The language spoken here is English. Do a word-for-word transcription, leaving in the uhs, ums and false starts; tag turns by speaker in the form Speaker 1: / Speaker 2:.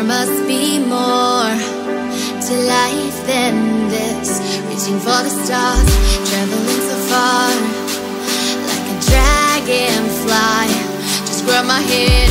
Speaker 1: There must be more to life than this. Reaching for the stars, traveling so far, like a dragonfly. Just grab my hand.